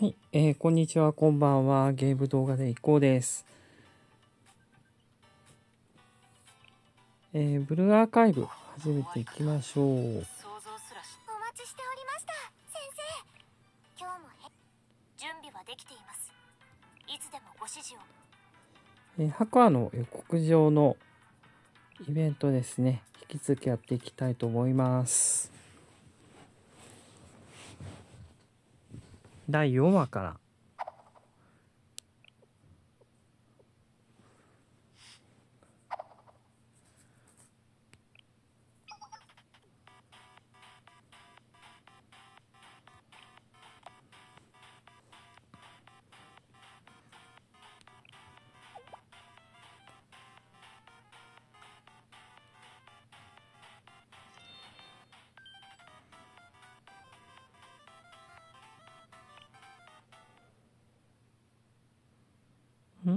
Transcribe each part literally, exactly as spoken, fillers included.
はい、えーこんにちは、こんばんは。ゲーム動画でいこうです。えーブルーアーカイブ始めていきましょう。 想像すらしお待ちしておりました、先生。今日もへ準備はできています。いつでもご指示を。 えー白亜の予告状のイベントですね。引き続きやっていきたいと思います。だいよんわから。ん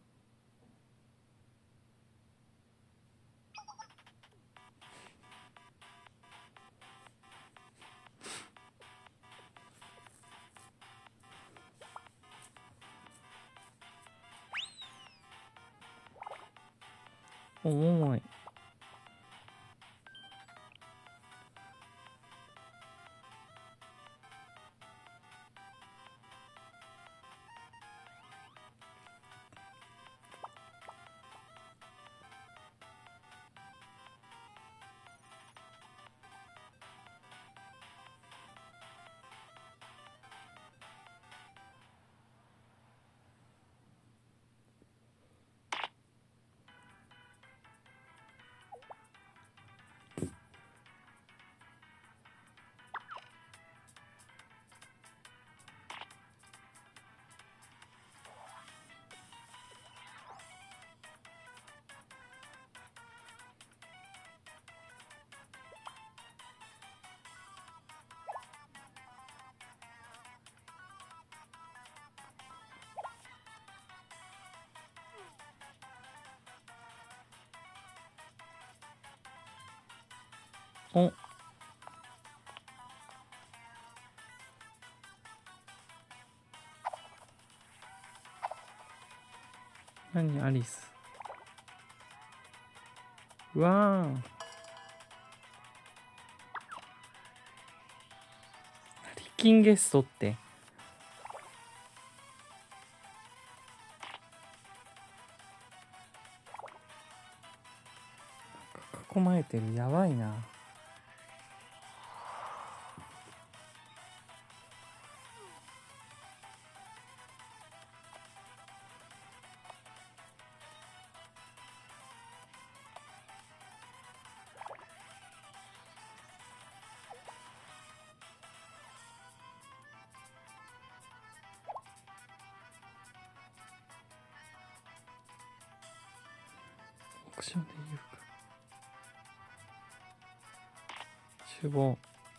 おもろい。お何アリス。うわー。リキンゲストって。囲まれてる。やばいな。オークションで言うか。首謀。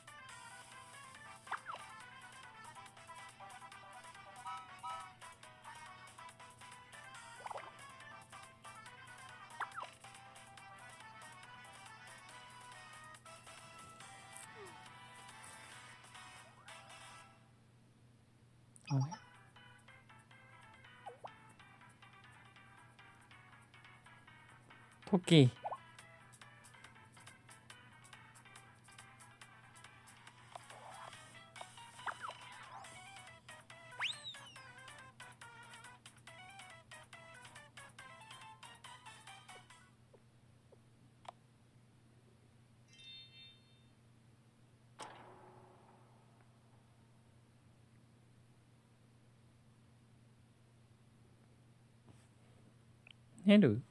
あれトキ。ネル。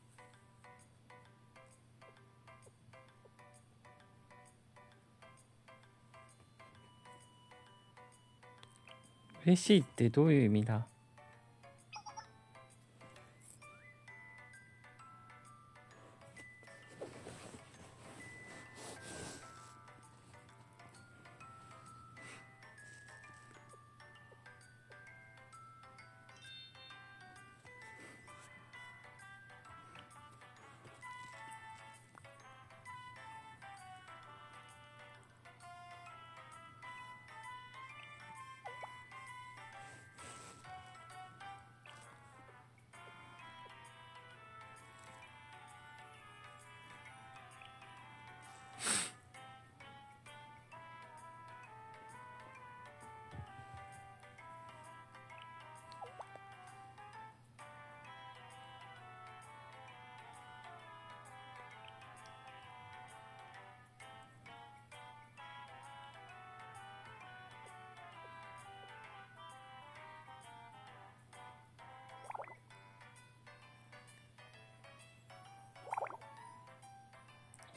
嬉しいってどういう意味だ。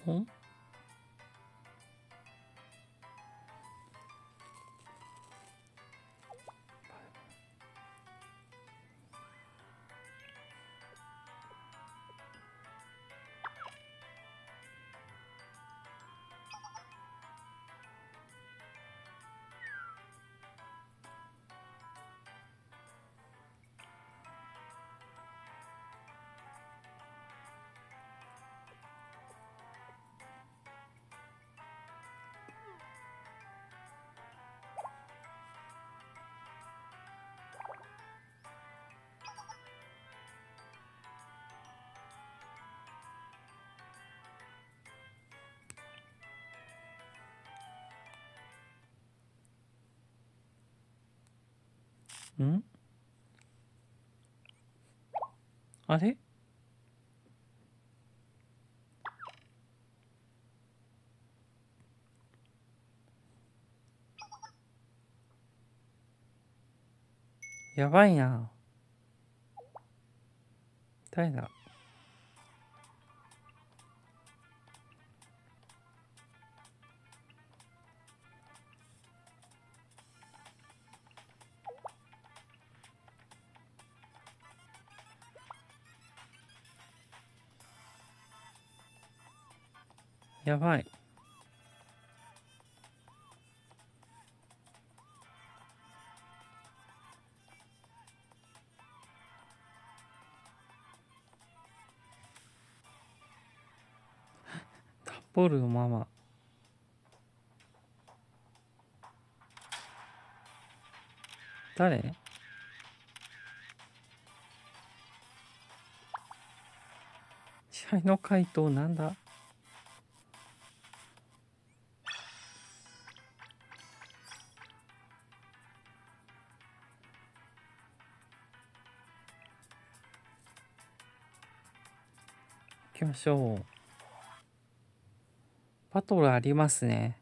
んんあれやばいな。誰だ。やばい。ダッボールのママ。誰？支配の回答なんだ？行きましょう。バトルありますね。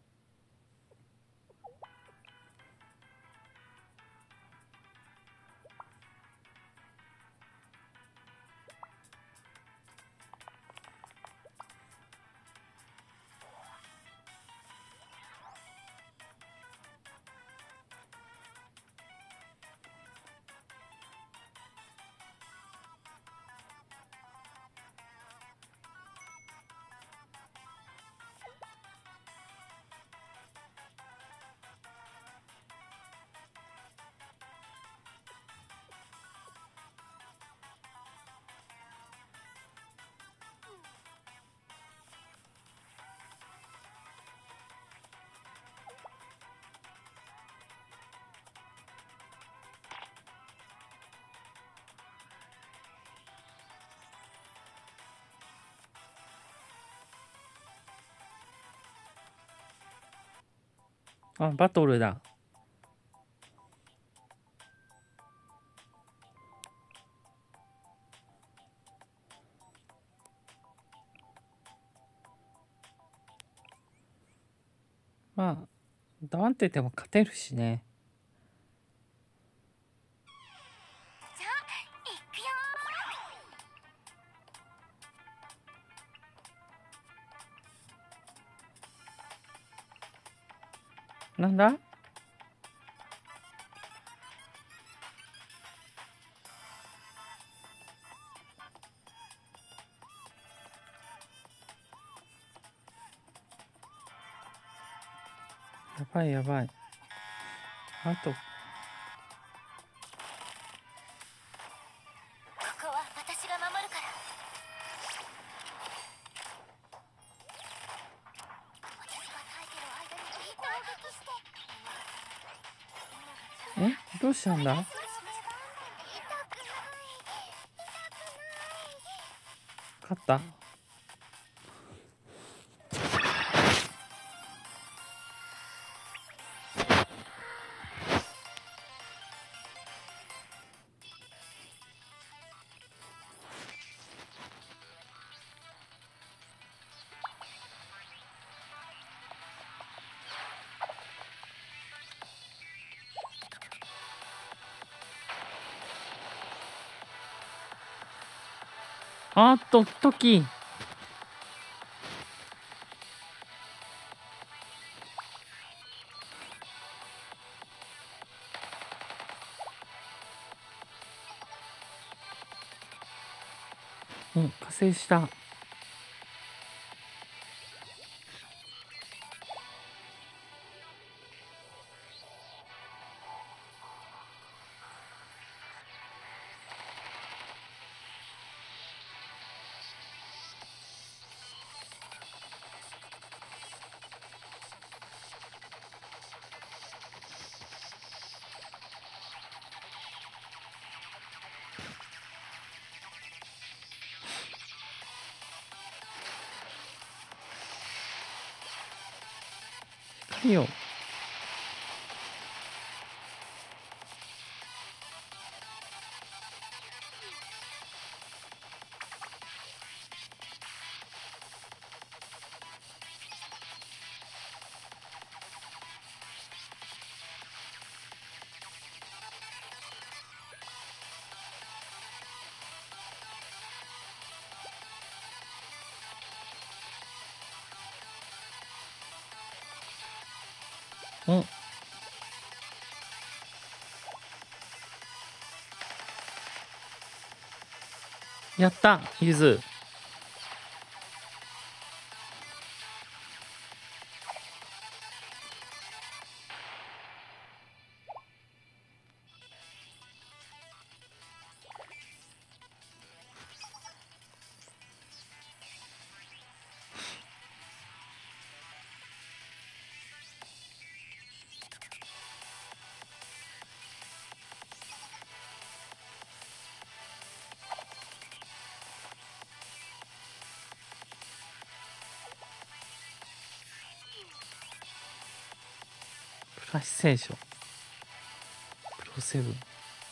あ、バトルだ。まあ、黙ってても勝てるしね。 じゃあ行くよー。なんだ？やばいやばい。あと。 ここは私が守るから。私が耐えてる間に攻撃して。 え、どうしたんだ？ 痛くない痛く勝った？あっと、トキ。 うん、加勢した。光よ。うん。やった、ゆず。プラス聖書。プロセブン。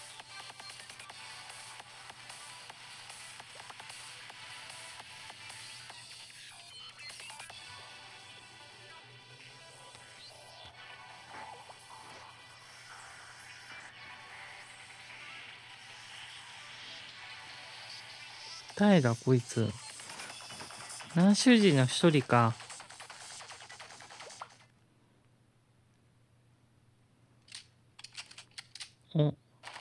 誰だこいつ。南州人の一人か。お。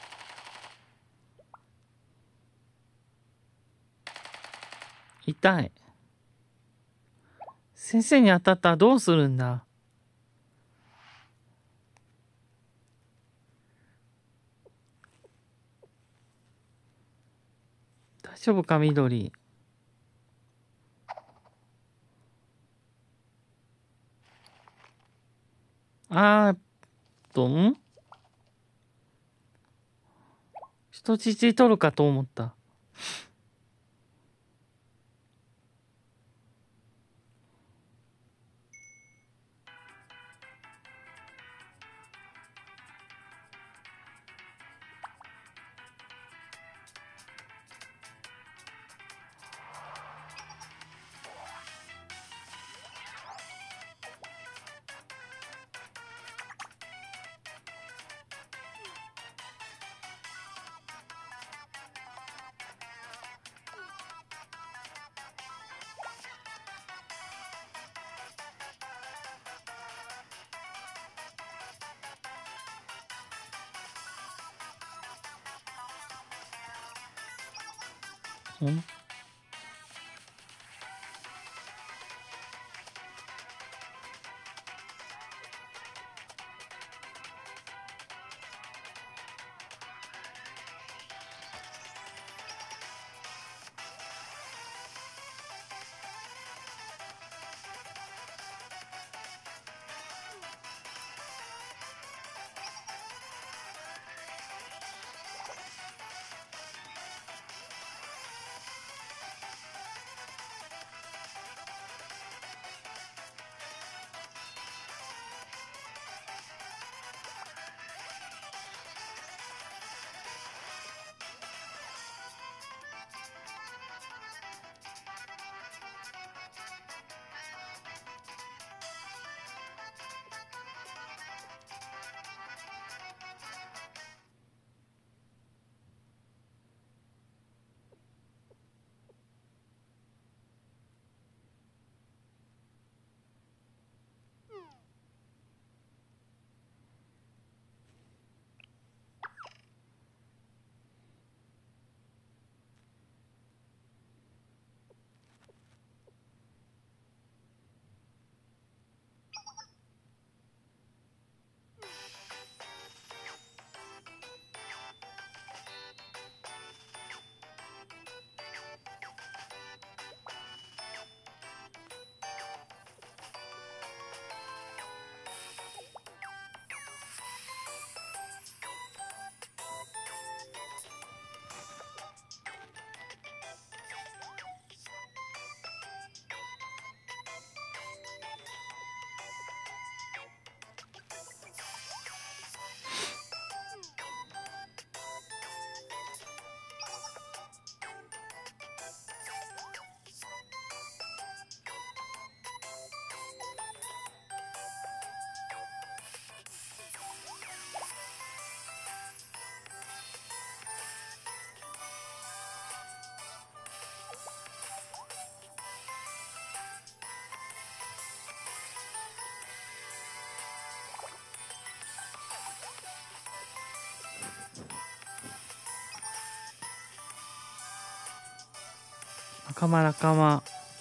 痛い。先生に当たったらどうするんだ。大丈夫か、緑。あーっと、ん人質取るかと思った。ん仲間仲間。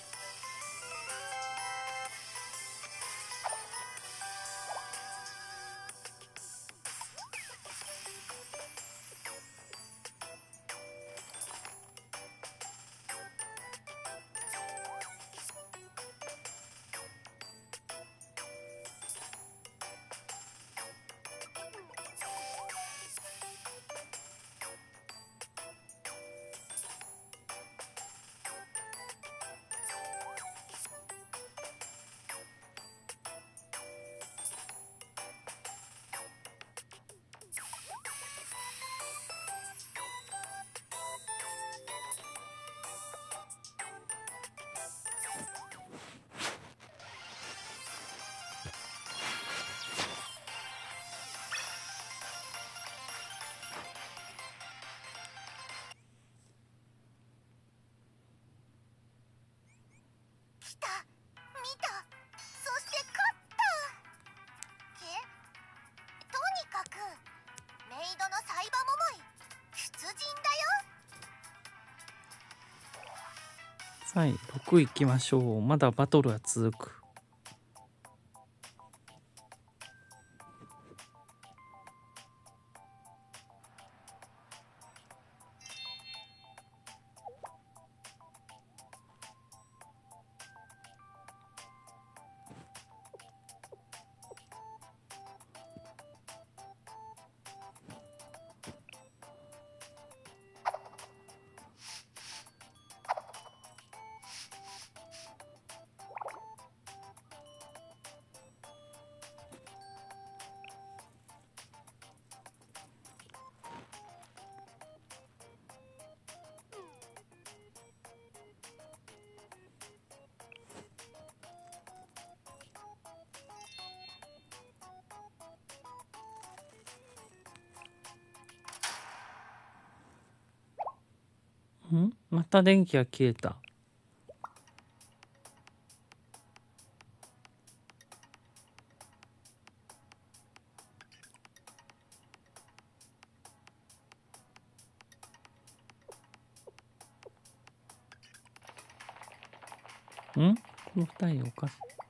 来た、見た、そして勝った。けとにかくメイドのサイバモモイ出陣だよ。 はい、ろく行きましょう。まだバトルは続く。ん？また電気が消えた。ん？この二人おかしい。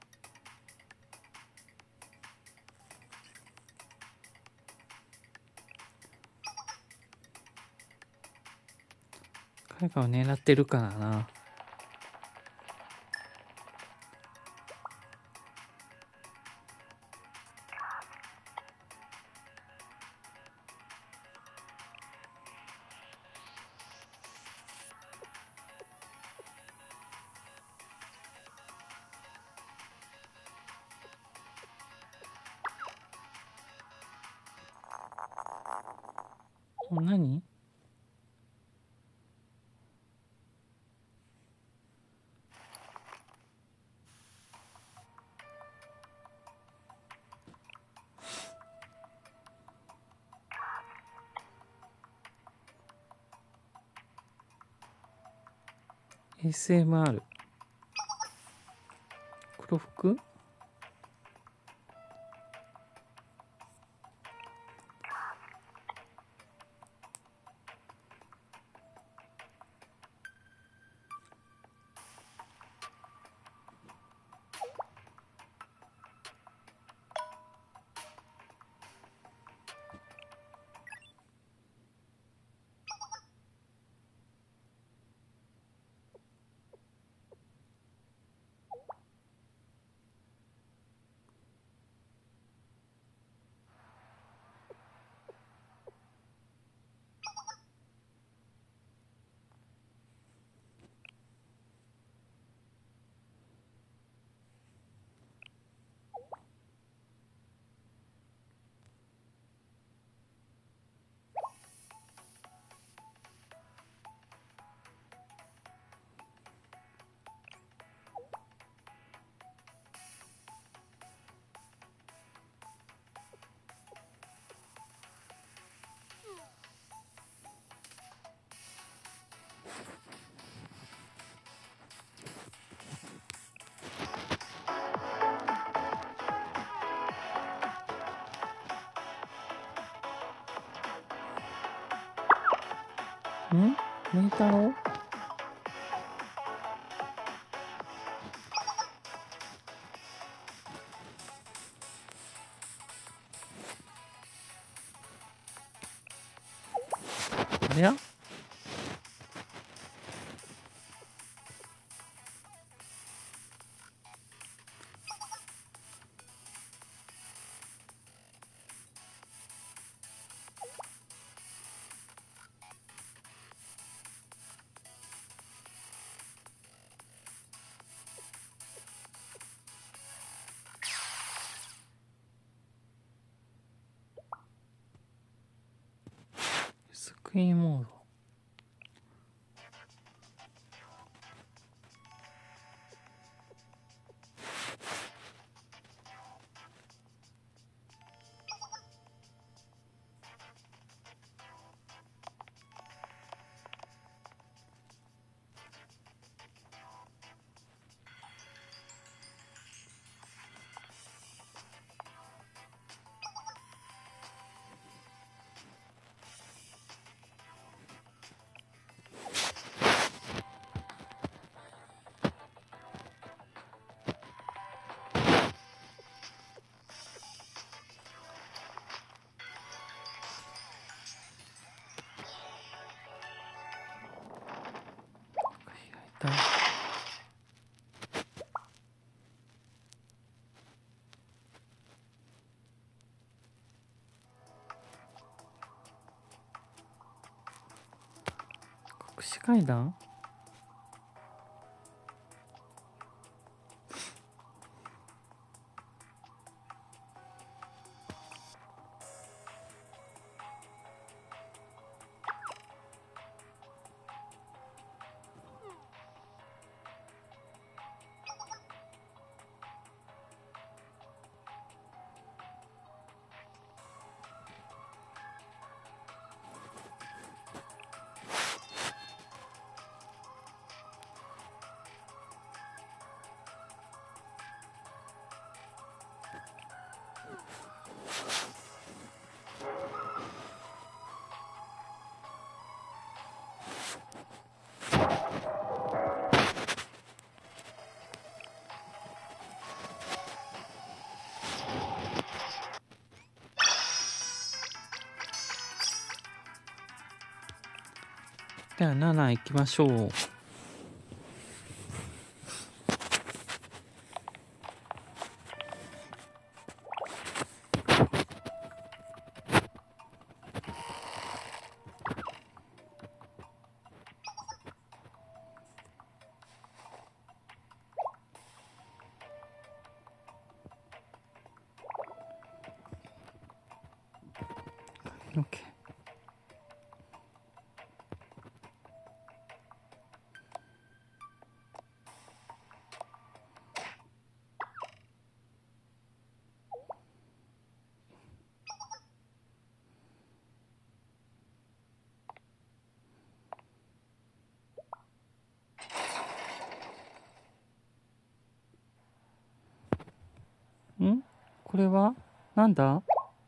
彼が狙ってるからな。何？エスエムアール 黒服？ んメイタロウ？あれやスクリーンモード。だ隠し階段？ではなな行きましょう。オッケー。ん？これはなんだ？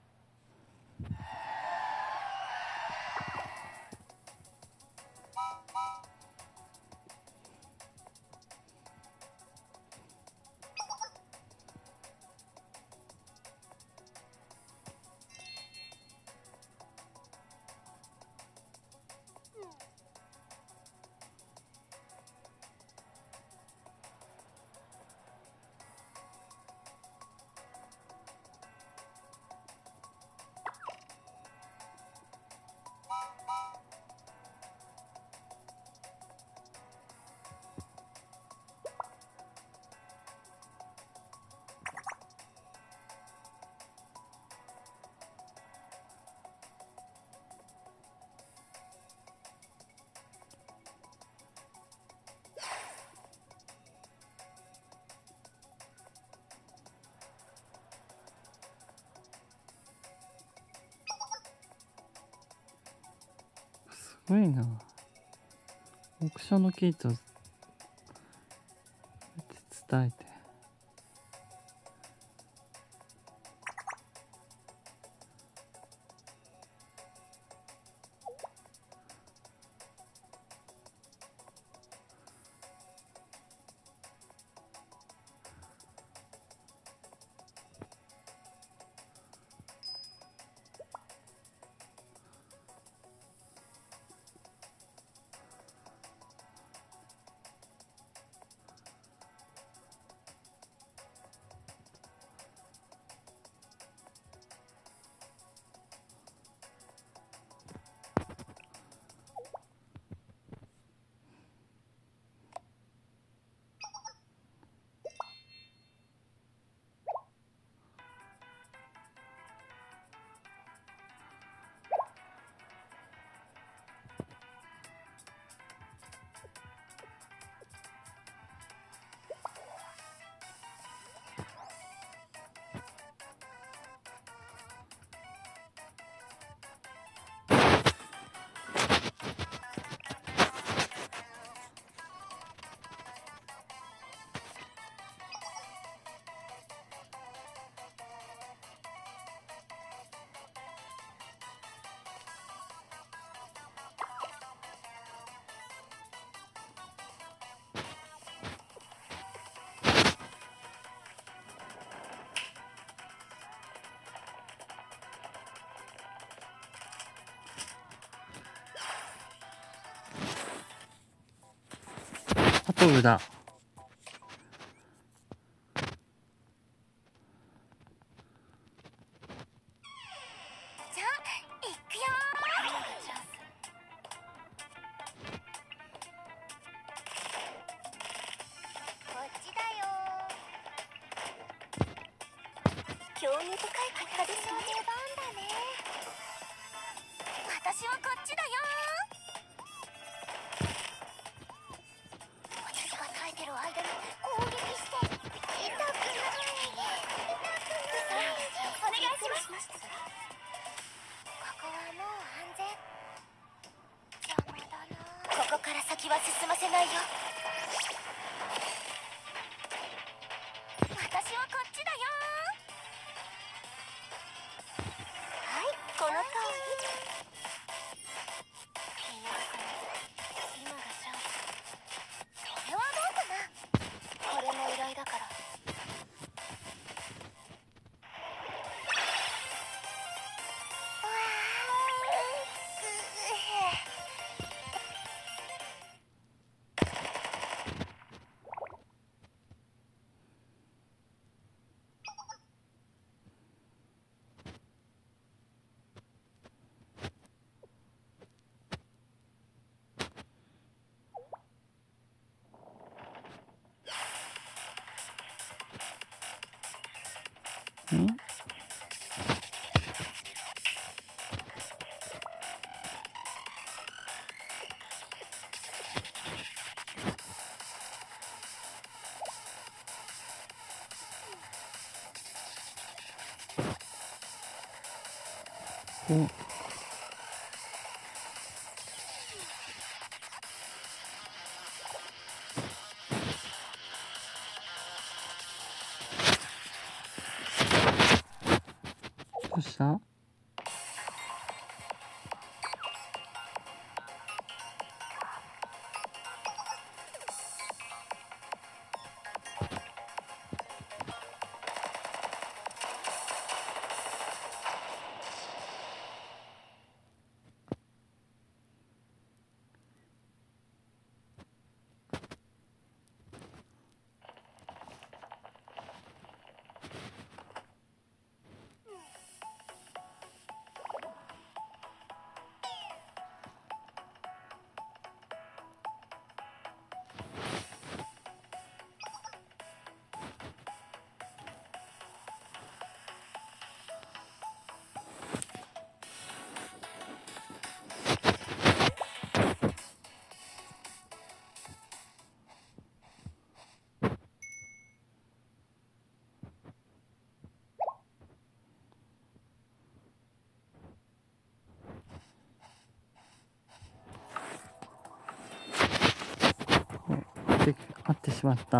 すごいな。オークションのキーと伝えて。 トルだ。 じゃあ行くよー。こっちだよー。興味深い方でしょ。出番だね。私はこっちだよー。私が耐えてる間に攻撃して痛くない。痛くない。お願いします。ここはもう安全。邪魔だな。ここから先は進ませないよ。私はこっちだよ。はい、この通り。今がチャンス。それはどうかな。これも依頼だから。 ん？うん。どうした？で会ってしまった。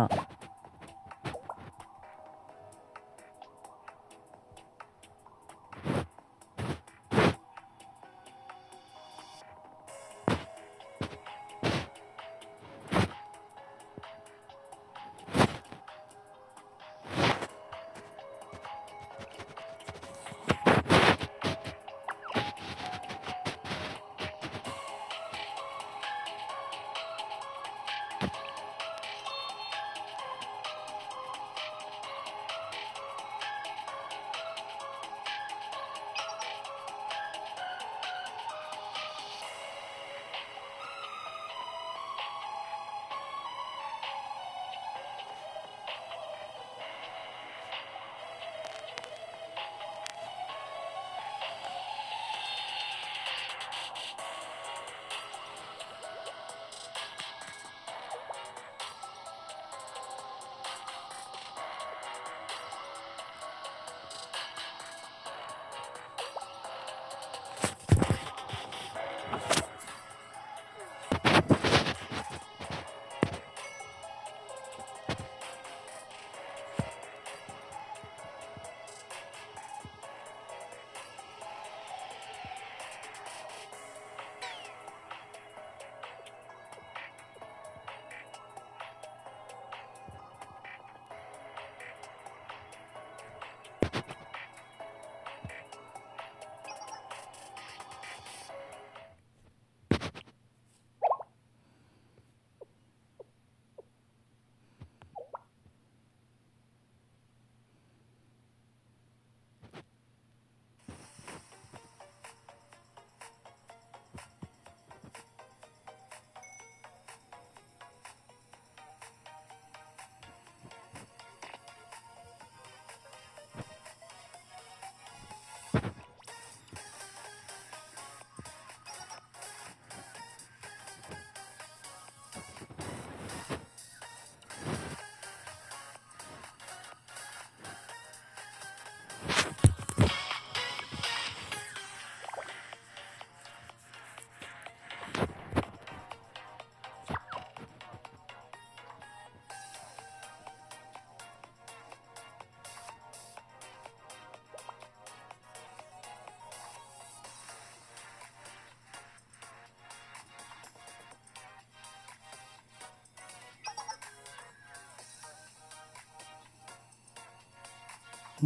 うん。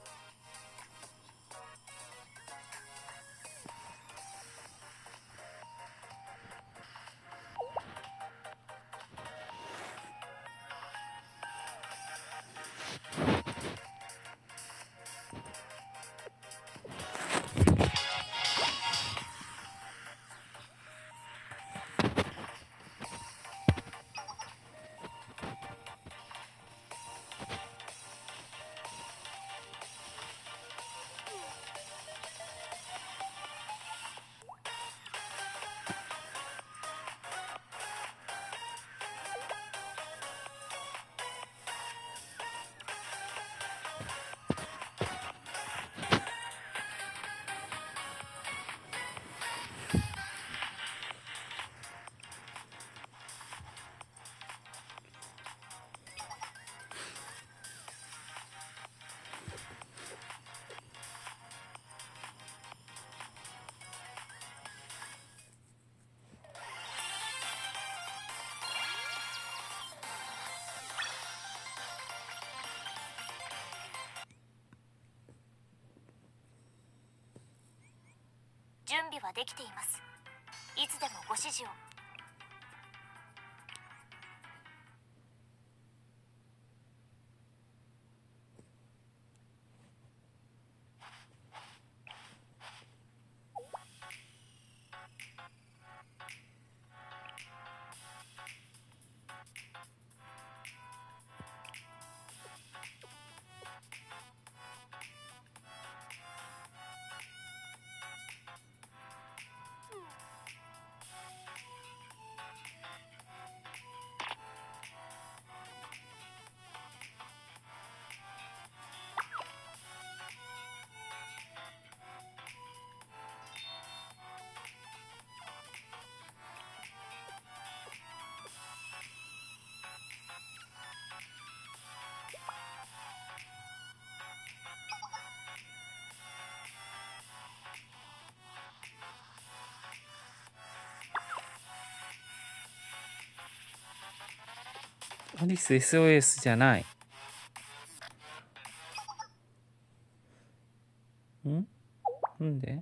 準備はできています。いつでもご指示を。 アリス エスオーエス じゃない。ん？なんで？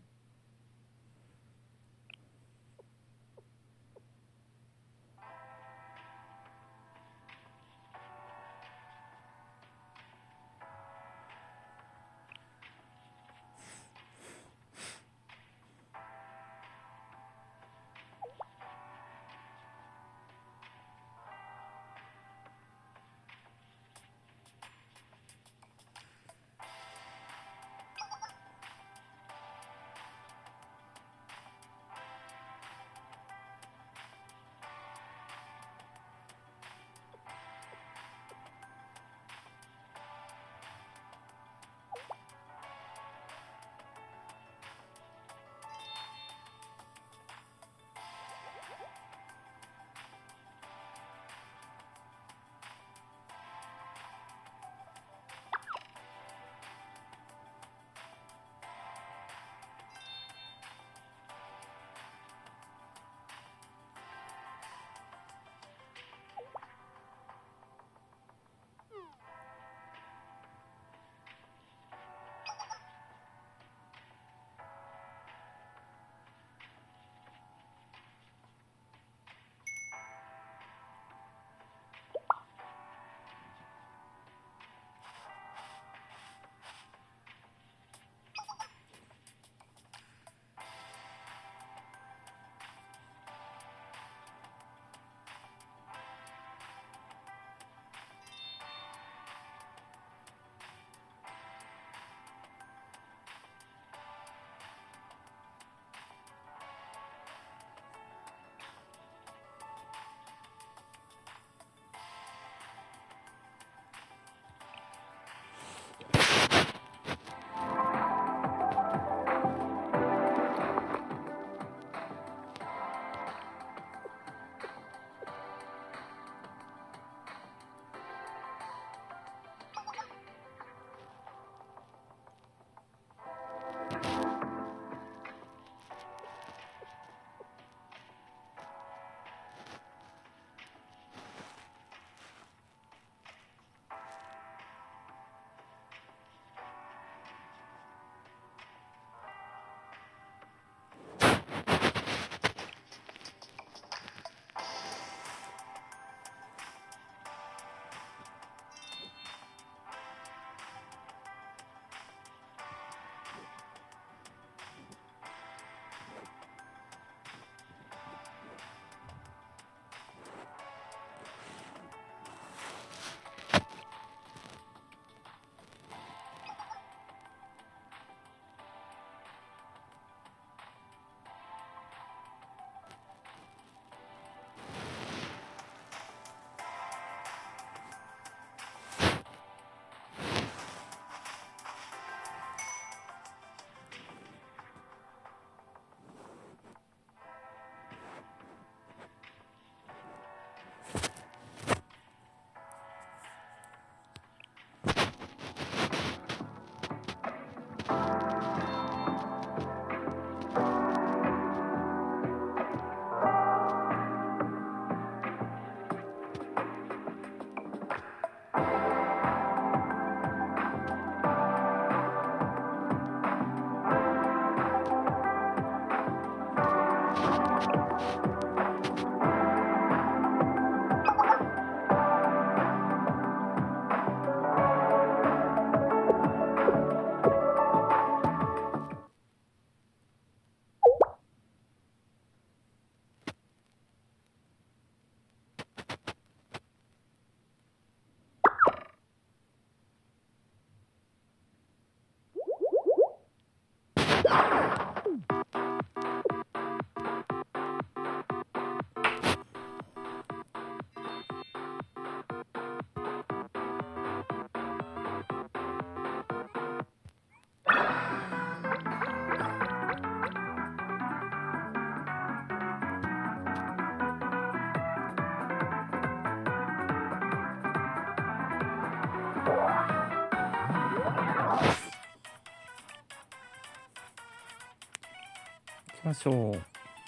きましょう。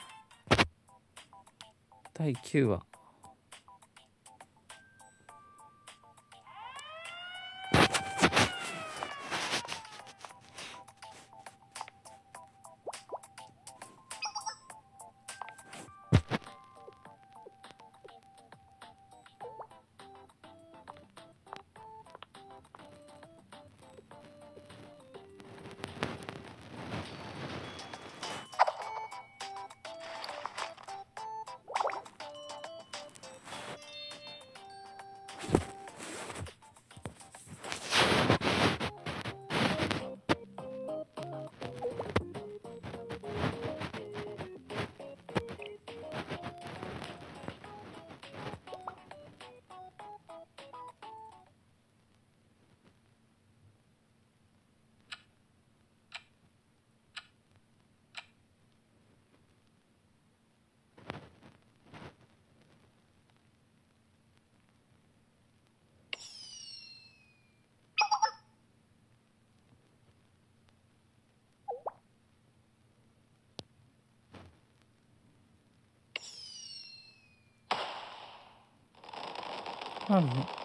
だいきゅうわ。あるね。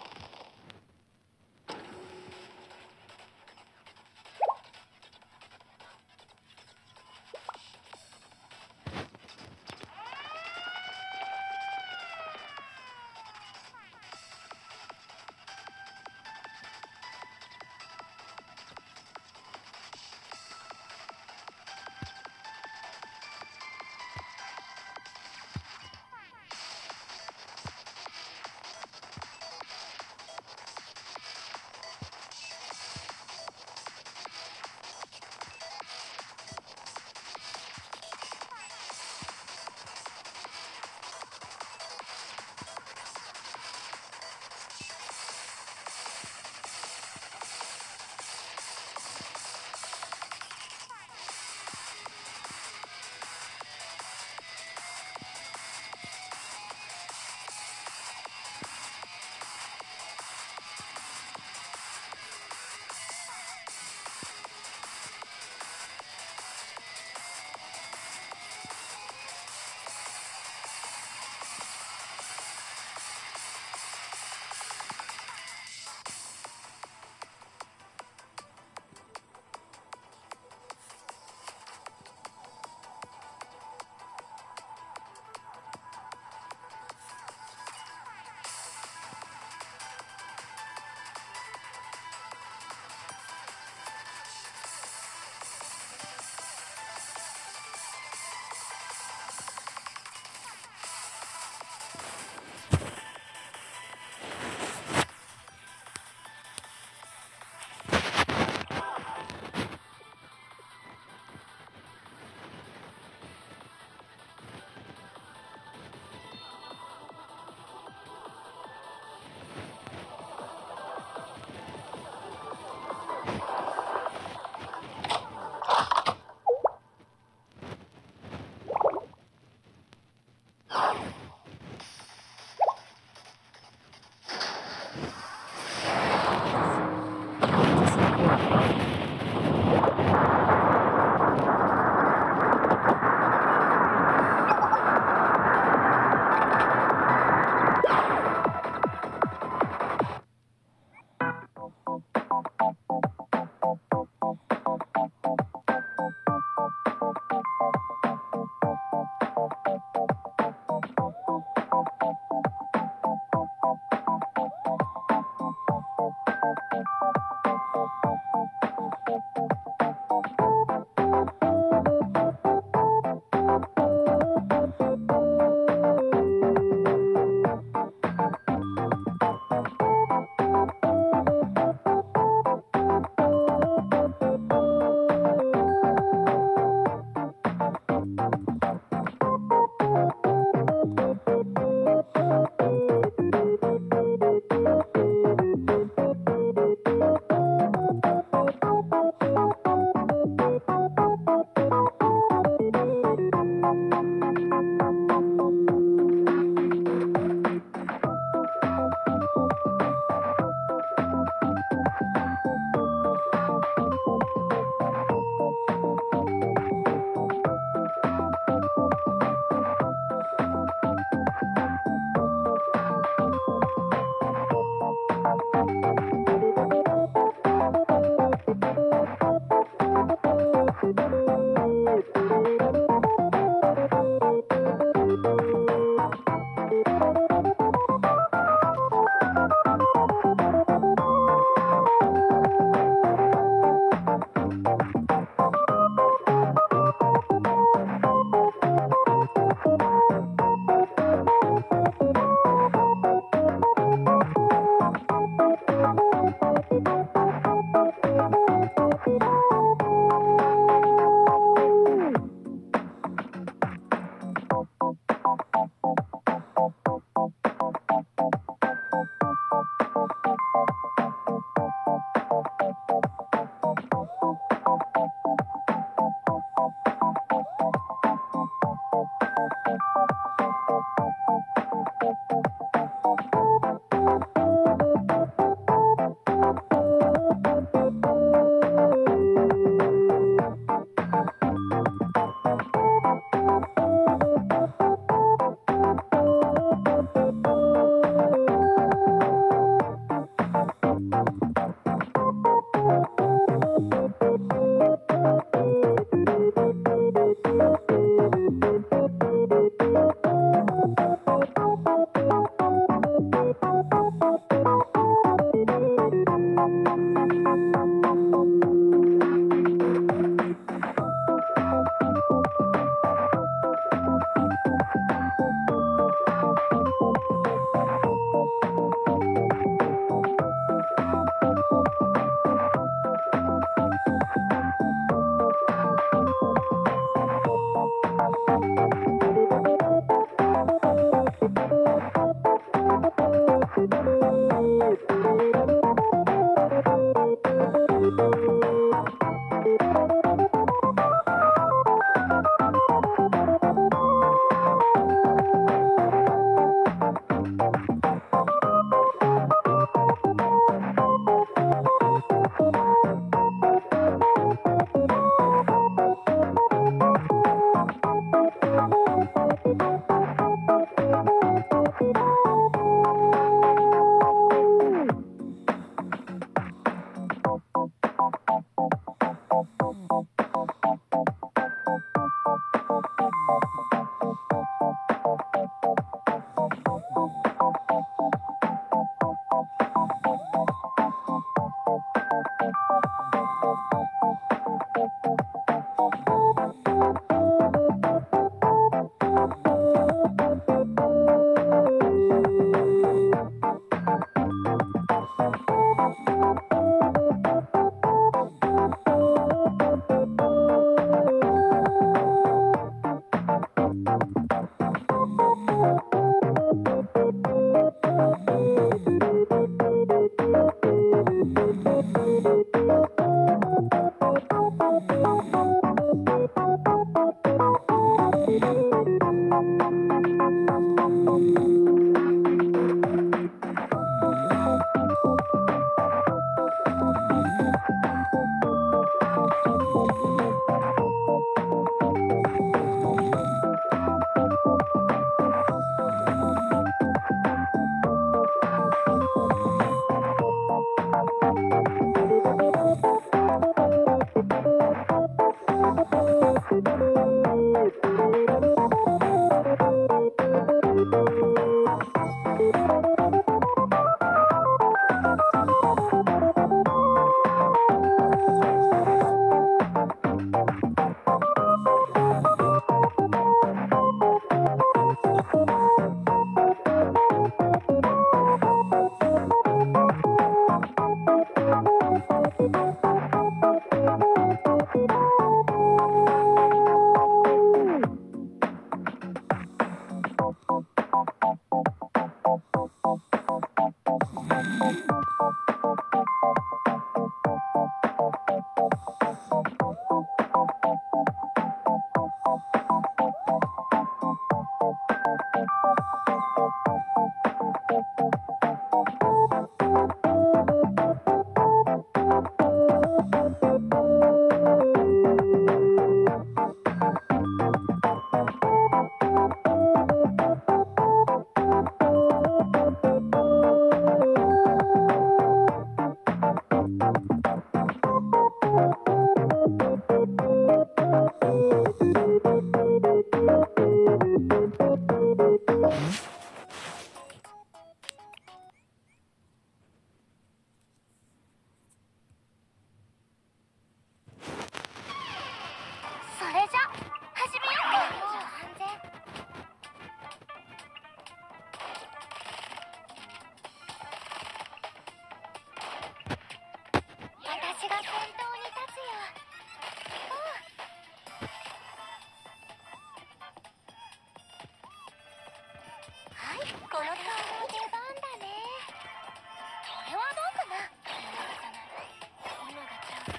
この顔の出番だね。それはどうかな。今がチャンス。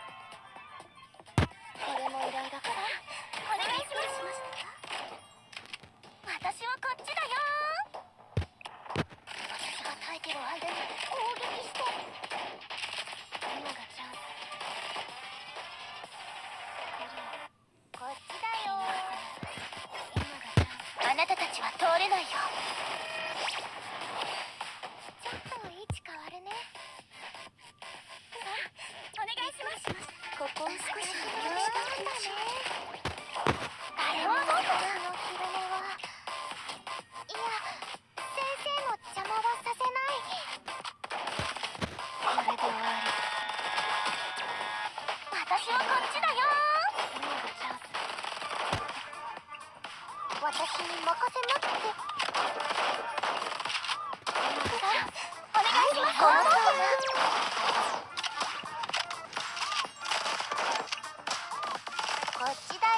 これも依頼だから。お願いします。私はこっちだよ。私が耐えてる間に攻撃して。今がチャンス。こっちだよ。今がチャンス。あなたたちは通れないよ。ちょっと位置変わるね。お願いします。ここを少し広げたんだね。あれはどうかな。の昼寝はいや、先生の邪魔はさせない。これで終わり。私はこっちだよ。今がチャンス。私に任せなって。お願いします。こっちだよ。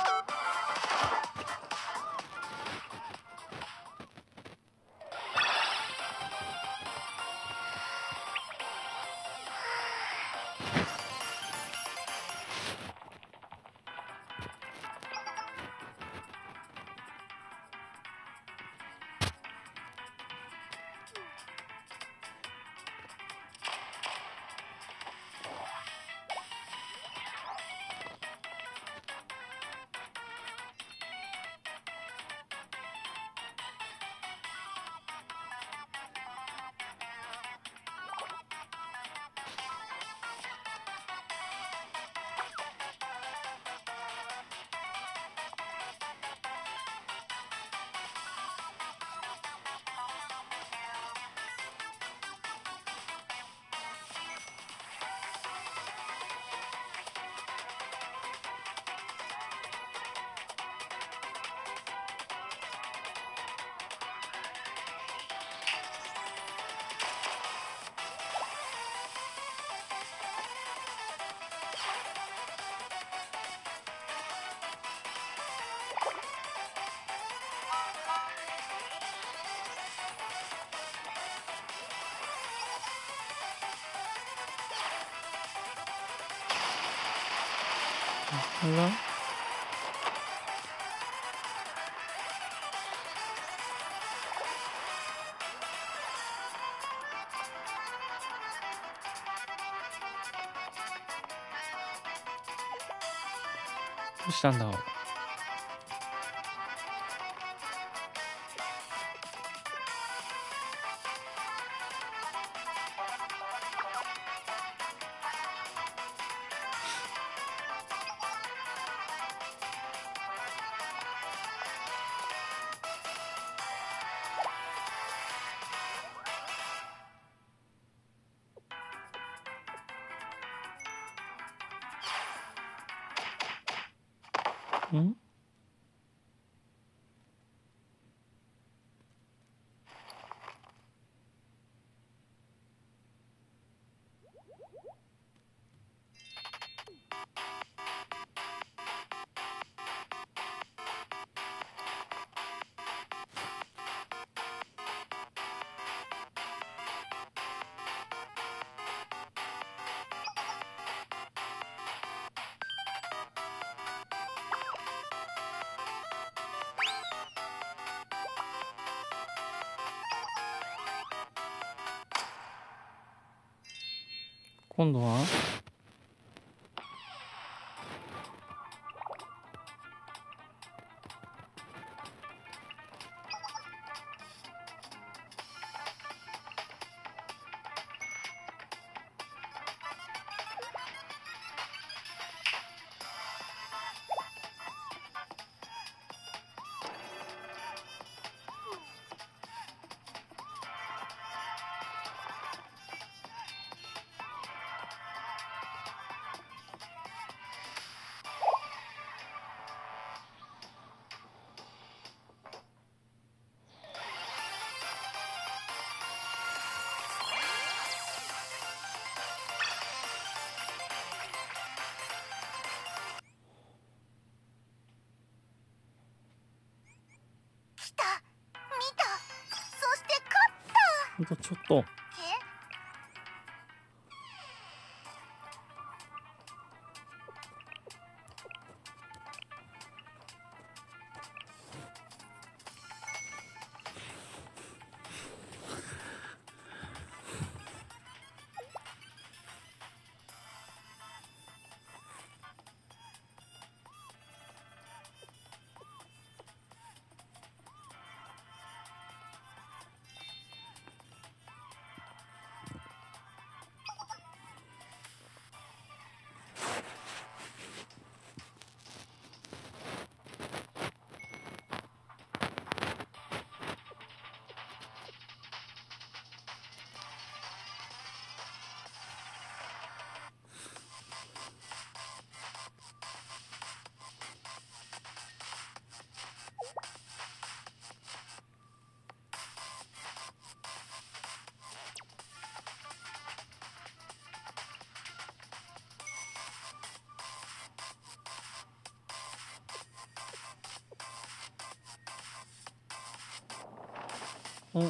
あら、どうしたんだろう。ん？今度はほんとちょっと。お。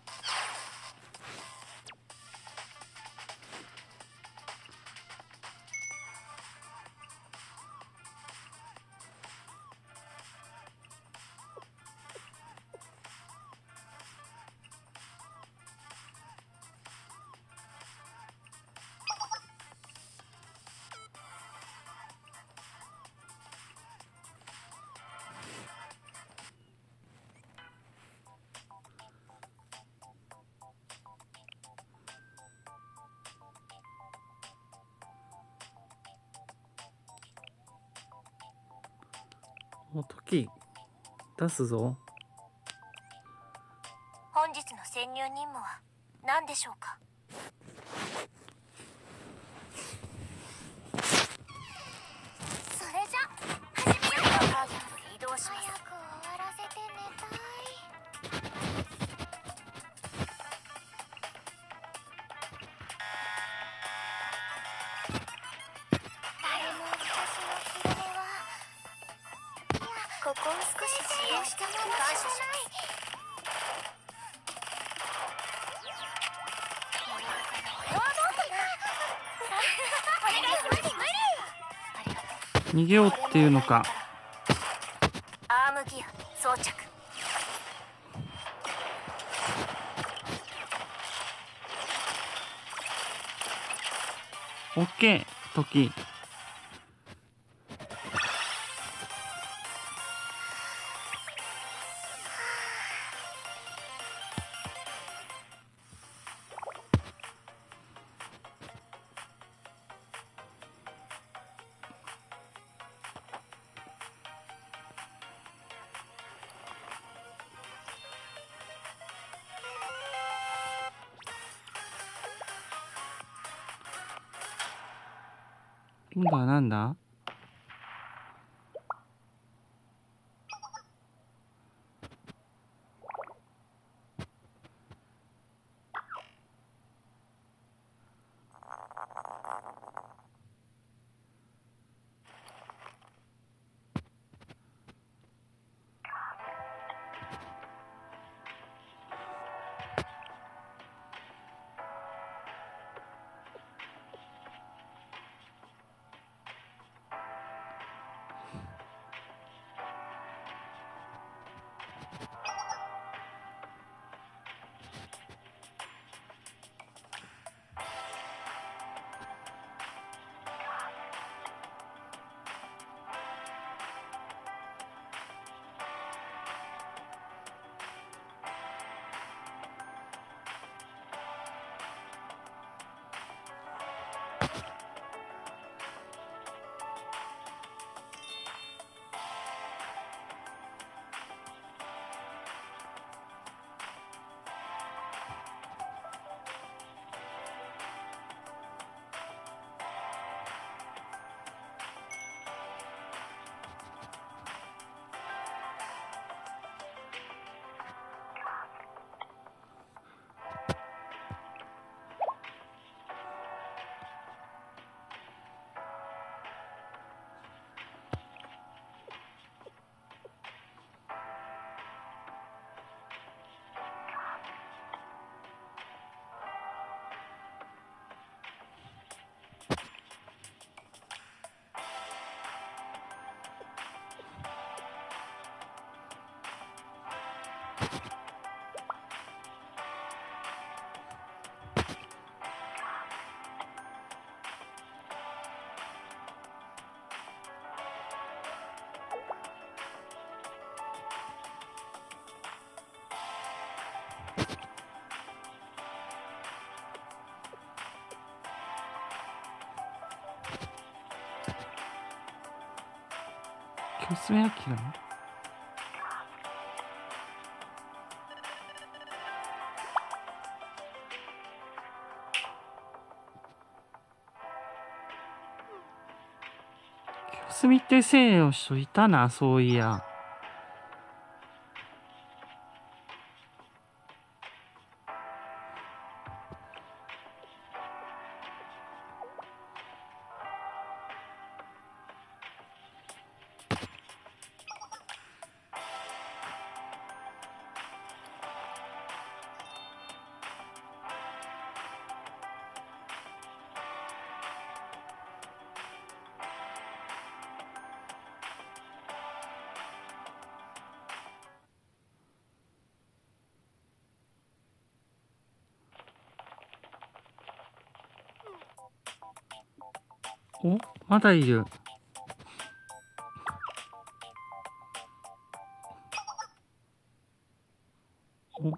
お、時出すぞ。 本日の潜入任務は何でしょうか。それじゃ始めよう。移動します。早く終わらせて寝たい。誰も私の昼寝は、いや、ここを少し支援しても感謝します。 逃げようっていうのか。 アームギア装着。 オッケー、時。今度はなんだ？ 清澄明の清澄ってせいの人いたな、そういや。お、まだいる。お、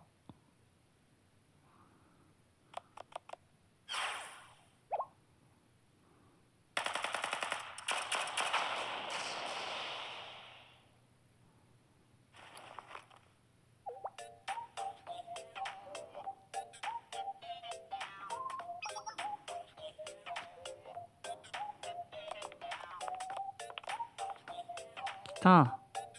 来た。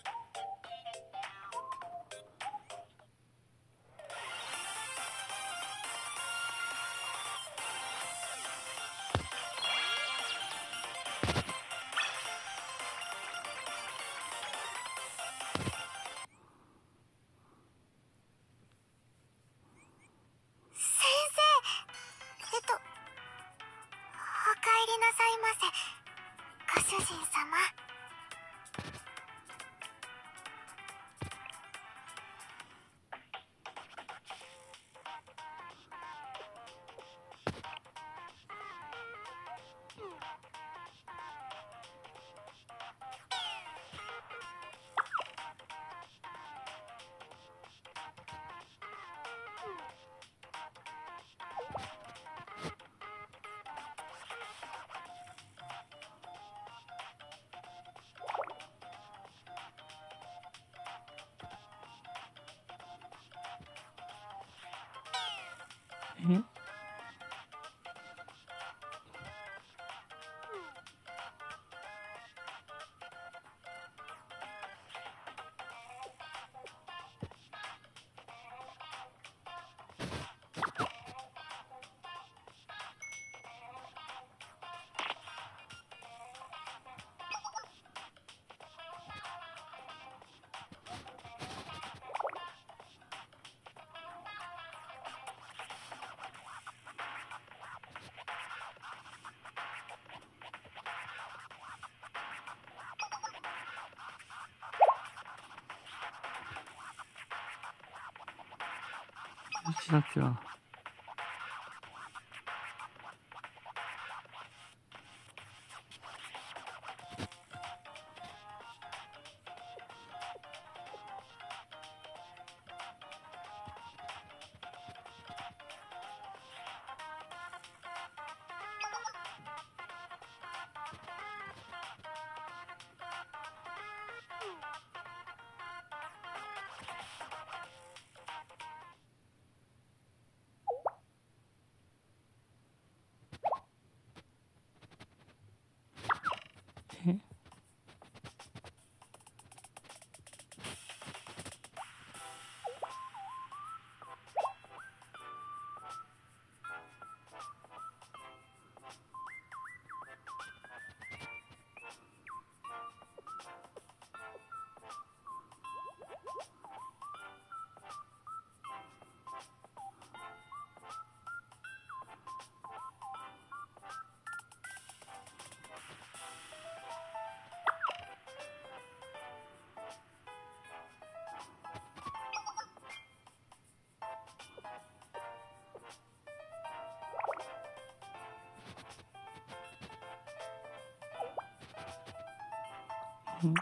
主人様。 え？どっちだっけな。え？ うん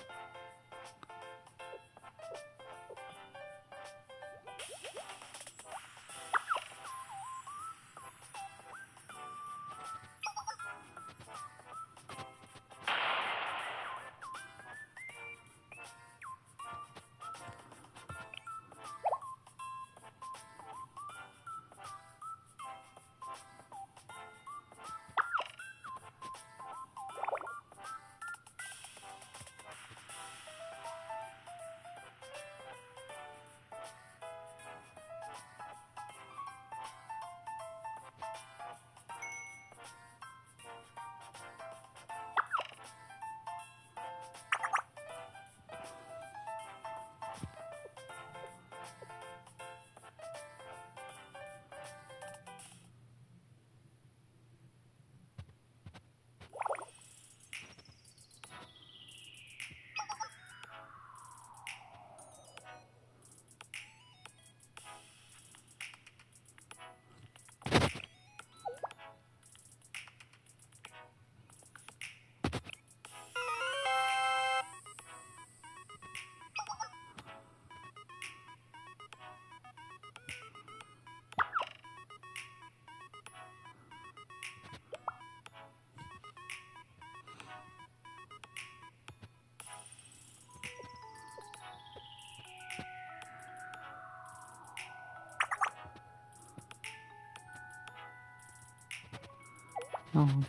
なるほど。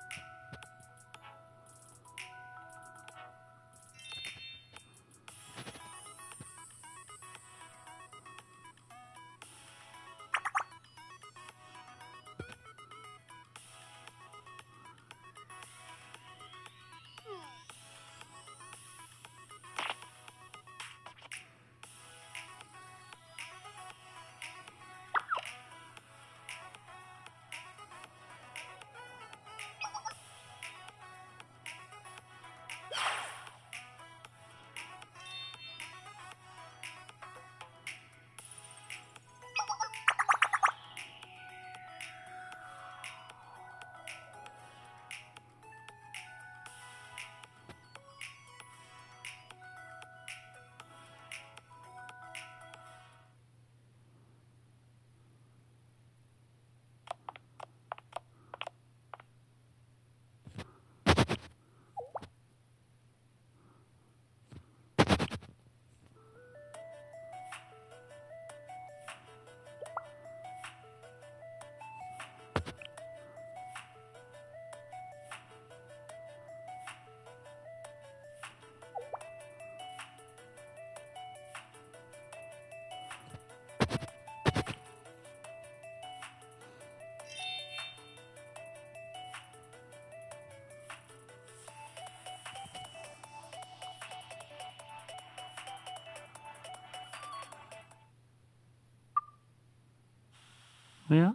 おや？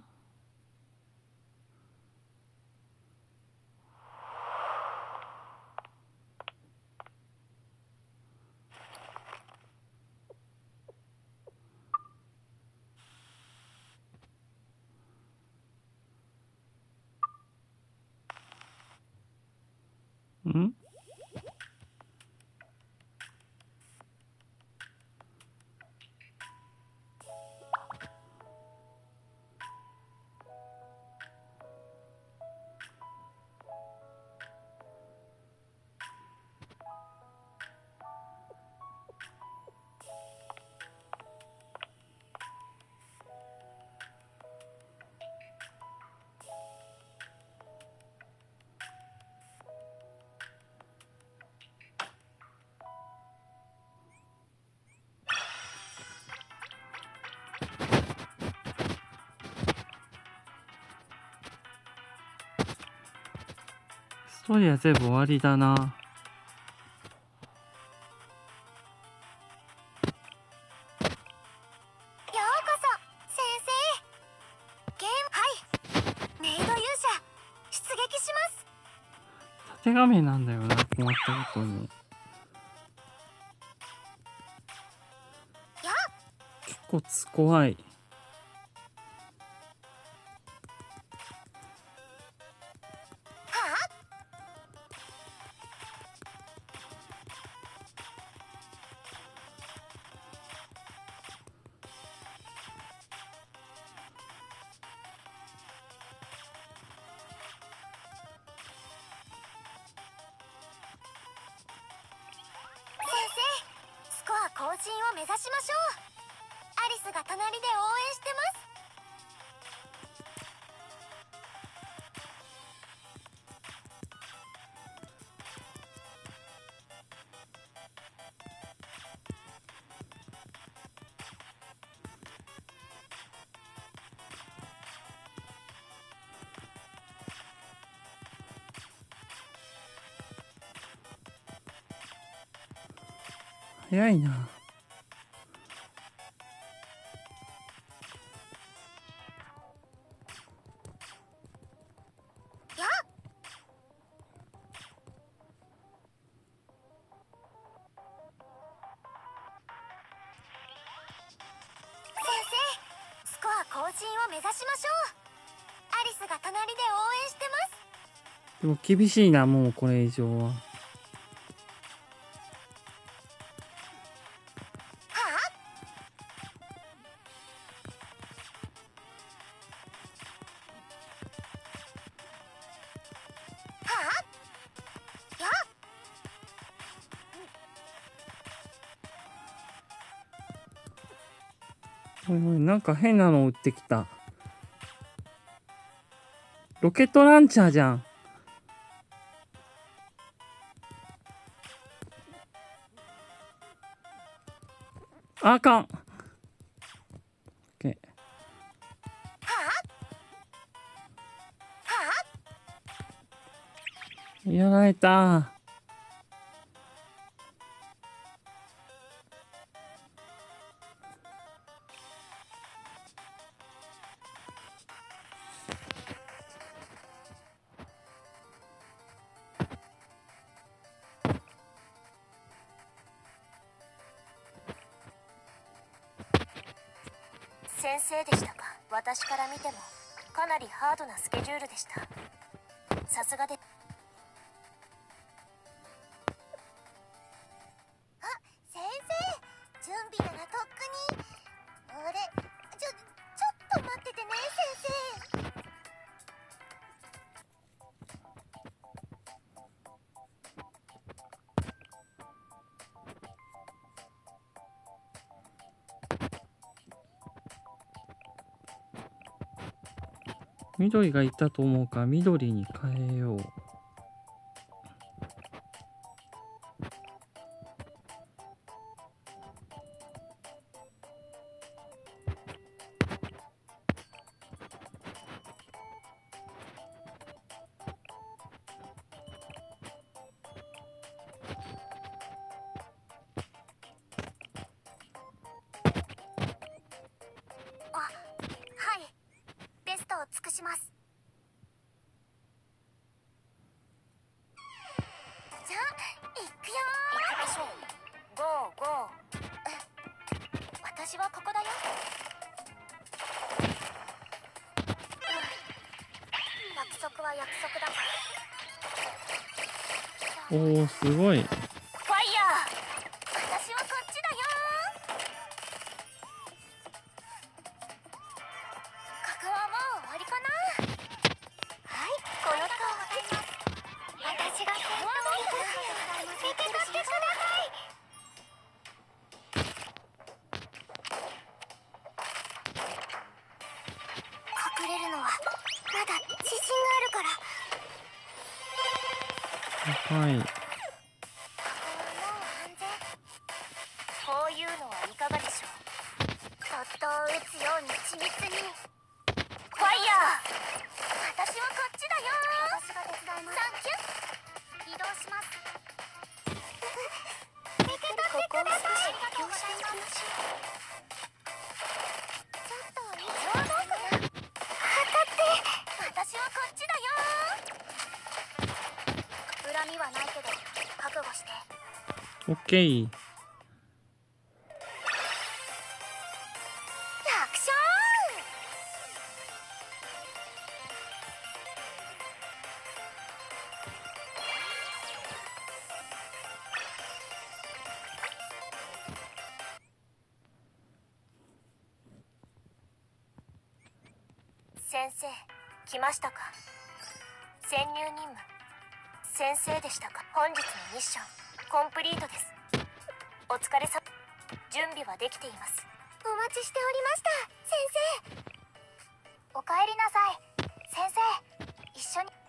ん？ストーリーは全部終わりだな。 ようこそ先生。ゲーム、はい。メイド勇者出撃します。 縦画面なんだよな、困ったことに。 や結構つ怖い。 はあ進を目指しましょう。アリスが隣で応援してます。 早いな。更新を目指しましょう。アリスが隣で応援してます。 でも厳しいな、もうこれ以上は。おいおい、なんか変なの撃ってきた。ロケットランチャーじゃん。あ、あかん。OK。やられた。 先生でしたか。私から見てもかなりハードなスケジュールでした。さすがで。あ、先生、準備ならとっくに。あれ、ちょちょっと待っててね、先生。 緑がいたと思うから緑に変えよう。 あ、はい。ベストを尽くします。じゃあ、行くよー。行きましょう。ゴーゴー。私はここだよ。約束は約束だから。 おお、すごい。 ファイヤー。私はこっちだよー。ここはもう終わりかな。はい、このとおり。私が先頭に立つ。受け取ってください。隠れるのはまだ自信があるから。 はい。 ここはもう安全。こういうのはいかがでしょう。そっと撃つように緻密に。ファイヤー。私はこっちだよ。私が手伝います。サンキュー。移動します。受け取ってください。ありがとうございます。ちょっと異常どうかな。当たって。私はこっちだよ。恨みはないけど覚悟して。 オッケー。 楽勝。先生、来ましたか。潜入任務。先生でしたか。本日のミッションコンプリートです。お疲れさ。 準備はできています。お待ちしておりました先生。おかえりなさい先生。一緒に。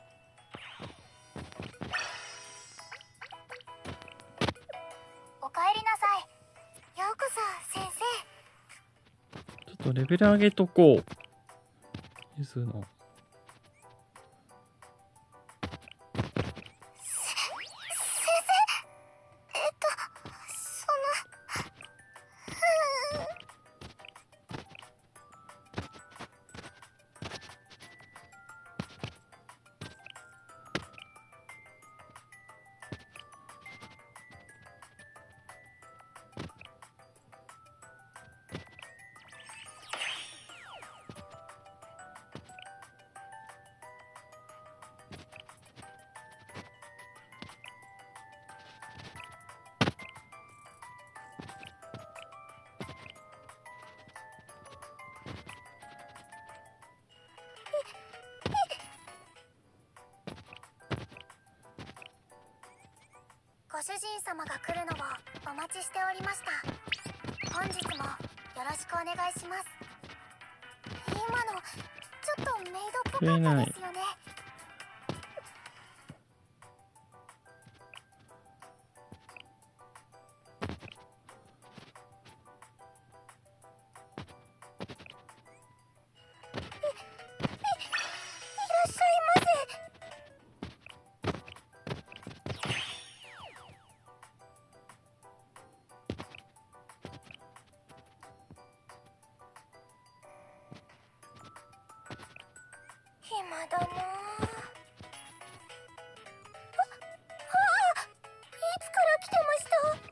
おかえりなさい。ようこそ先生。ちょっとレベル上げとこう。ゆずの。 ご主人様が来るのをお待ちしておりました。本日もよろしくお願いします。今のちょっとメイドっぽかったですよね。暇だなあ。ああ、いつから来てました？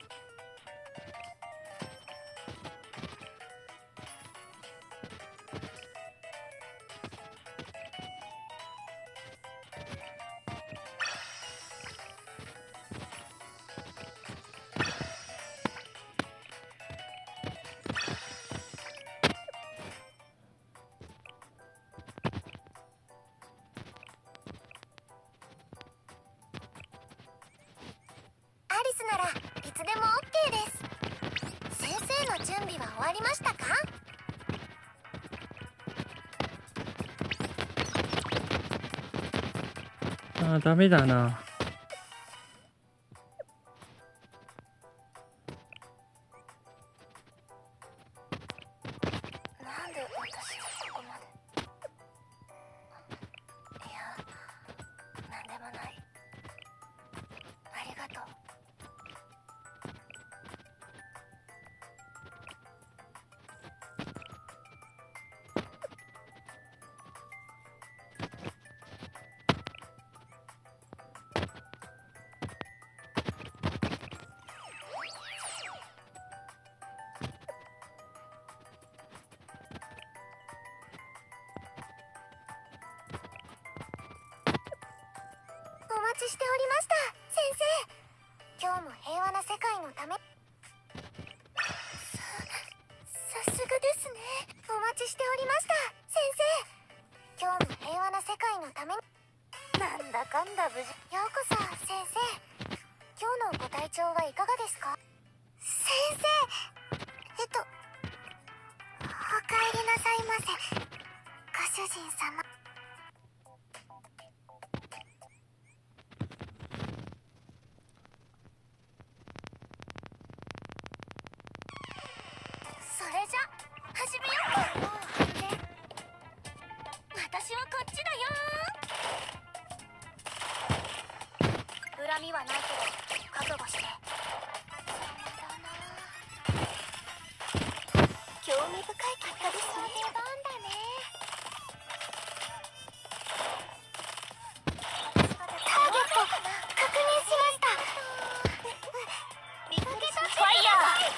ならいつでも オーケー です。先生の準備は終わりましたか？ あー、ダメだな。 なんで私ここまで。いや、なんでもない。ありがとう。お待ちしておりました先生。今日も平和な世界のため。ささすがですね。お待ちしておりました先生。今日も平和な世界のために。なんだかんだ無事。ようこそ先生。今日のご体調はいかがですか？先生、えっとおかえりなさいませご主人様。それじゃ始めようか。もう安全。私はこっちだよ。恨みはないけど覚悟して。興味深い結果ですね。出番だね。ターゲット確認しました。見かけた。ファイヤ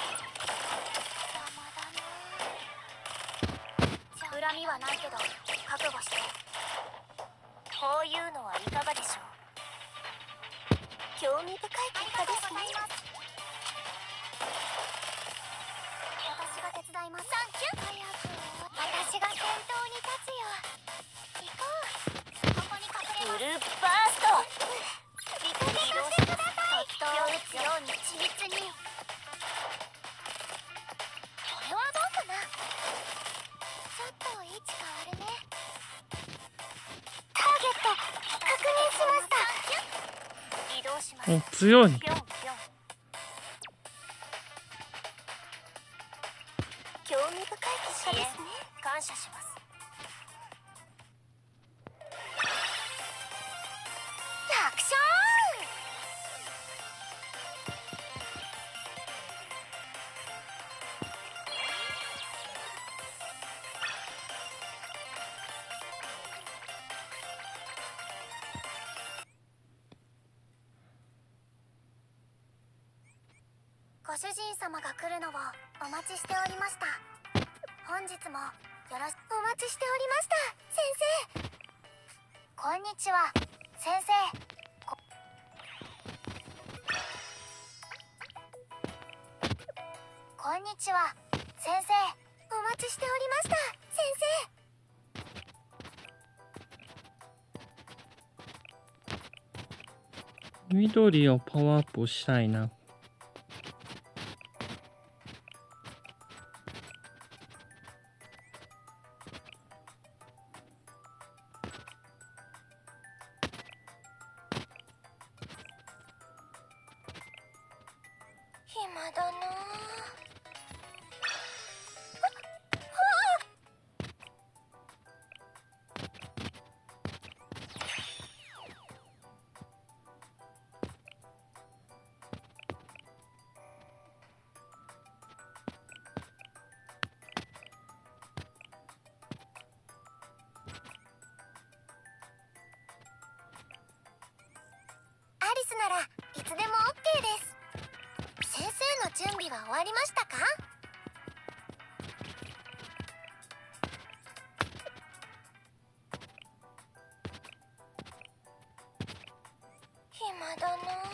ー。恨みはないけど覚悟して。こういうのはいかがでしょう。興味深い結果ですね。私が手伝います。サンキュー。早く。私が先頭に立つよ。行こう。ここに隠れます。フルバースト。見かけさせてください。敵を撃つように緻密に。 お、強い。 ぴょんぴょん。興味深い結果ですね。感謝します。楽勝。ご主人様が来るのをお待ちしておりました。本日もよろしくお待ちしておりました。先生、こんにちは。先生、ここんにちは。先生、お待ちしておりました。先生、 緑をパワーアップしたいな。 暇だなあ。アリスならいつでも オーケー です。先生の準備は終わりましたか？暇だなあ。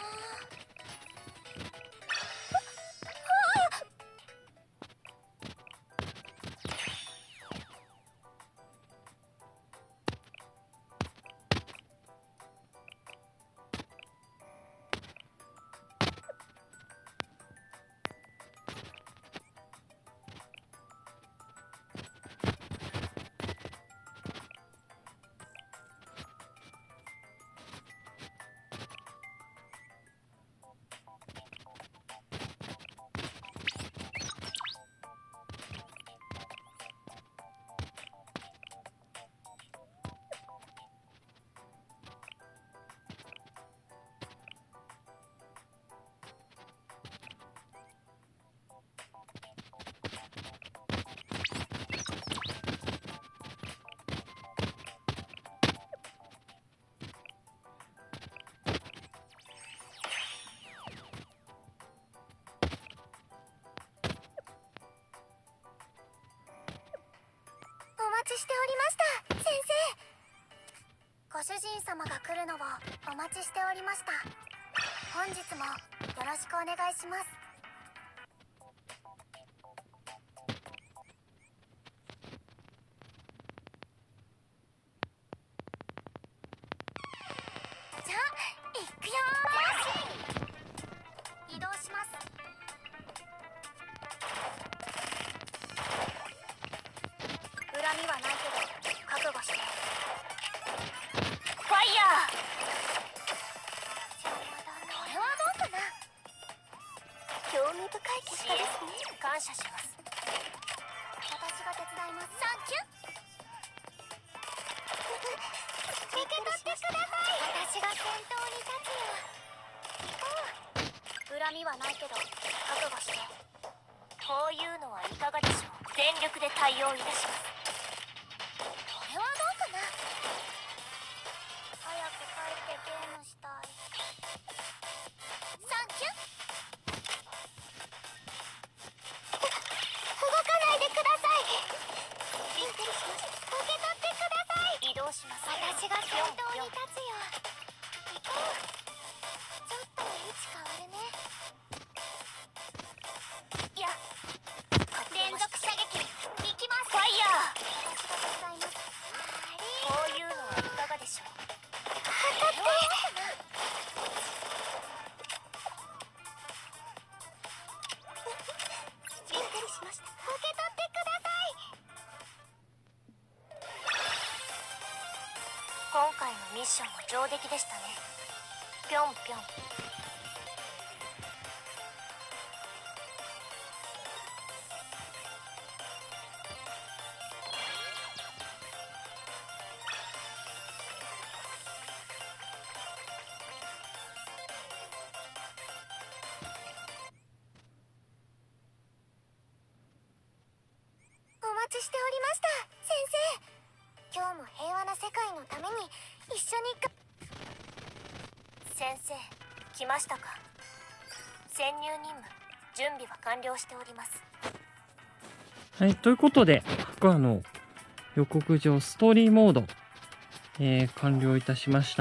お待ちしておりました。先生、ご主人様が来るのをお待ちしておりました。本日もよろしくお願いします。じゃあ行くよー。移動します。恨みはないけど覚悟して。ファイヤー。これはどうかな。興味深い結果ですね。感謝します。私が手伝います。サンキュー。受け取ってください。私が先頭に立つよ。恨みはないけど覚悟して。こういうのはいかがでしょう。全力で対応いたします。これはどうかな。早く帰ってゲームしたい。サンキュー。動かないでください。びっくりしました。受け取ってください。移動します。私が先頭に立つよ。行こう。ちょっと位置変わるね。いや、連続射撃行きます。ファイヤー。私が手伝います。こういうのはいかがでしょう。当たって。びっくりしました。受け取ってください。今回のミッションは上出来でしたね。ぴょんぴょん。 待ちしておりました先生。今日も平和な世界のために一緒にか。 先生、来ましたか。潜入任務準備は完了しております。 はい、ということで白亜の予告状ストーリーモード、えー、完了いたしました。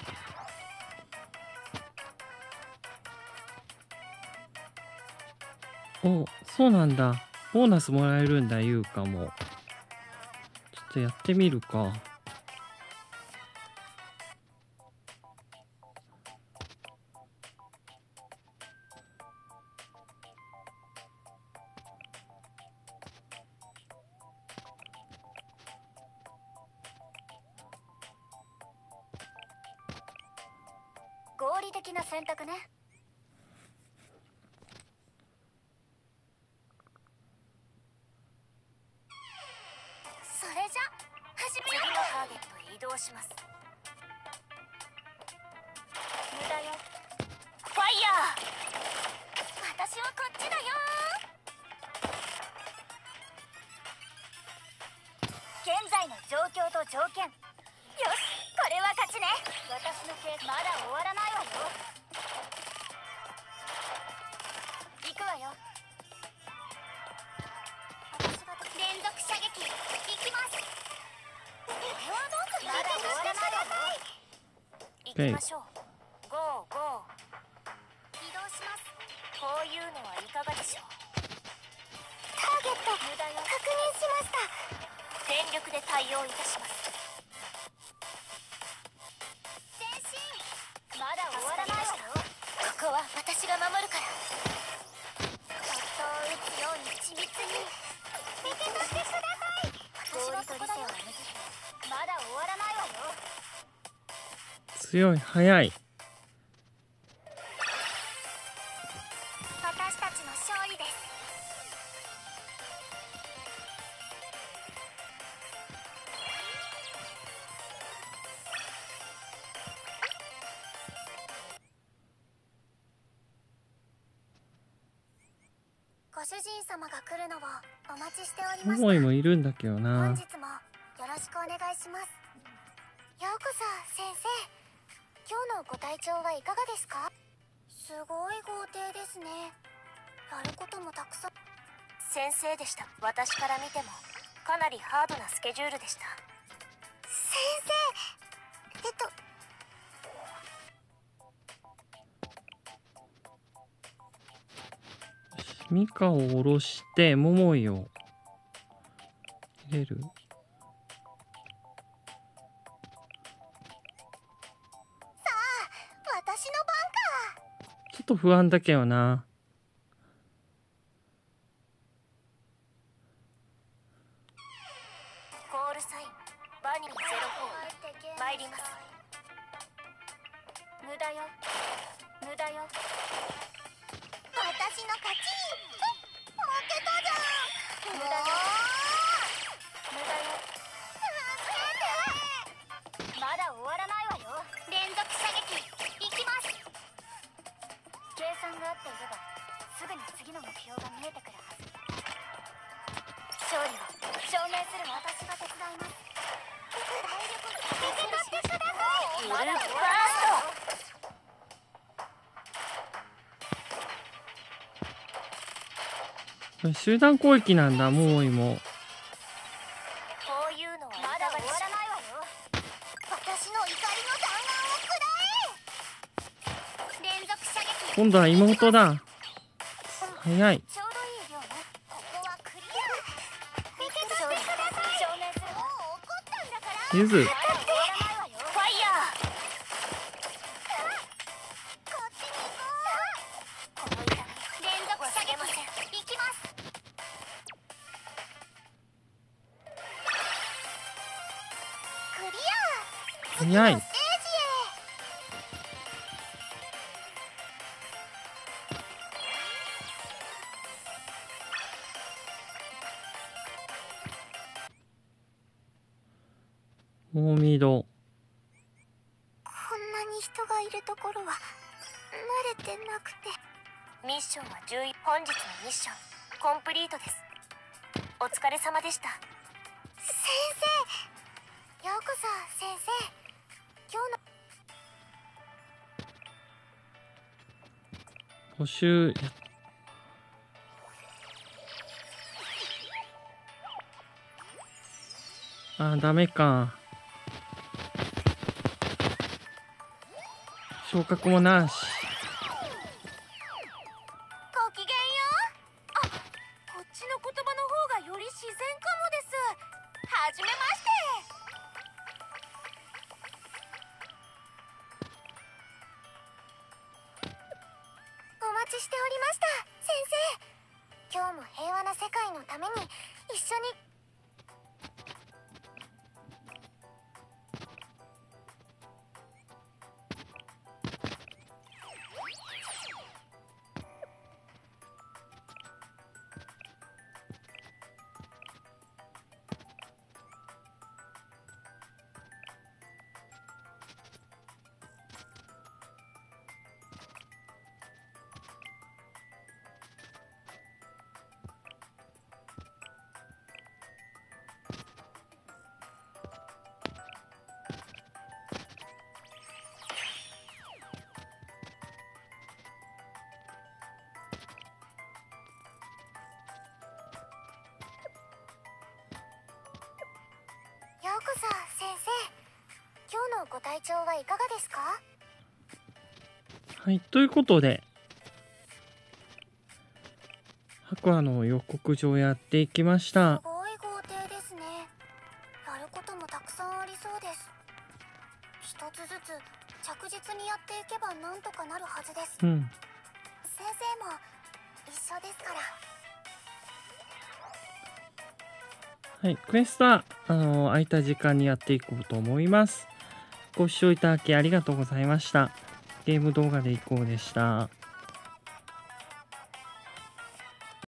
お、そうなんだ。ボーナスもらえるんだ、優香も。ちょっとやってみるか。 合理的な選択ね。それじゃ始め次のターゲットへ移動します。 無駄よ。 ファイヤー。 私はこっちだよ。現在の状況と条件。よし、これは勝ちね。私のケースまだ終わらないわよ。行くわよ。連続射撃行きます。これはどうかまだ終わらないわよ。 行きましょう。ゴーゴー。 移動します。 こういうのはいかがでしょう。 ターゲット無駄よ。確認しました。 全力で対応いたします。 前進。まだ終わらないわよ。ここは私が守るから。そっと撃つように緻密に受け取ってください。私はここだよ。まだ終わらないわよ。 強い、速い。 私たちの勝利です。ご主人様が来るのをお待ちしておりました。 思いもいるんだけどな。 本日もよろしくお願いします。ようこそ先生。今日のご体調はいかがですか？すごい豪邸ですね。やることもたくさん。 先生でした。私から見てもかなりハードなスケジュールでした。 先生、えっとミカを下ろして桃井を入れる。 私の番か。 ちょっと不安だけどな。 コールサインバニーゼロフォー参ります。 無駄よ。無駄よ。私の勝ち。負けたじゃん。無駄よ。無駄よ。まだ終わらないわよ。連続射撃行きます。計算が合っていればすぐに次の目標が見えてくるはず。勝利を証明する私が手伝います。体力受け取ってください。まだ終わらないわよ。 これ集団攻撃なんだ、桃井も。 こういうのはまだ終わらないわよ。私の怒りの弾丸をくらえ。連続射撃。 今度は妹だ。早い。 ちょうどいい量ね。ここはクリア。受け取ってください。証明する。もう怒ったんだから。 ゆず。 まだ終わらないわよ。 ファイヤー。 こっちに行こう。この痛み連続射撃行きます。クリア。 早い。 ステージへ。 もみど。 こんなに人がいるところは慣れてなくて。 ミッションはじゅういち。本日のミッションコンプリートです。 お疲れ様でした。 先生、ようこそ。先生、今日の募集やあ、ダメか。昇格もなし。 ごきげんよう。あ、こっちの言葉の方がより自然かもです。はじめまして。 お待ちしておりました。先生、今日も平和な世界のために一緒に。ようこそ。先生、今日のご体調はいかがですか？ はい、ということで、白亜の予告状やっていきましすた。 ごい豪邸ですね。やることもたくさんありそうです。一つずつ着実にやっていけばなんとかなるはずです。 うん。 先生も一緒ですから。 はい、クエストは、あの、空いた時間にやっていこうと思います。ご視聴いただきありがとうございました。ゲーム動画でいこうでした。